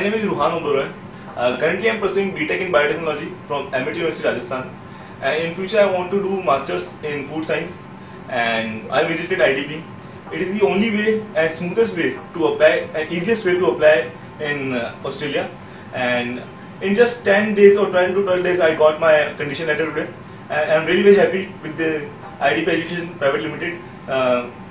name is Ruhan Oberoi. Currently, I am pursuing BTech in Biotechnology from MIT University, Rajasthan. And in future, I want to do Masters in Food Science. And I visited IDB. It is the only way and smoothest way to apply, and easiest way to apply in Australia. And in just 10 days or 10 to 12 days, I got my condition letter today. And I am really very happy with the IDB Education Private Limited.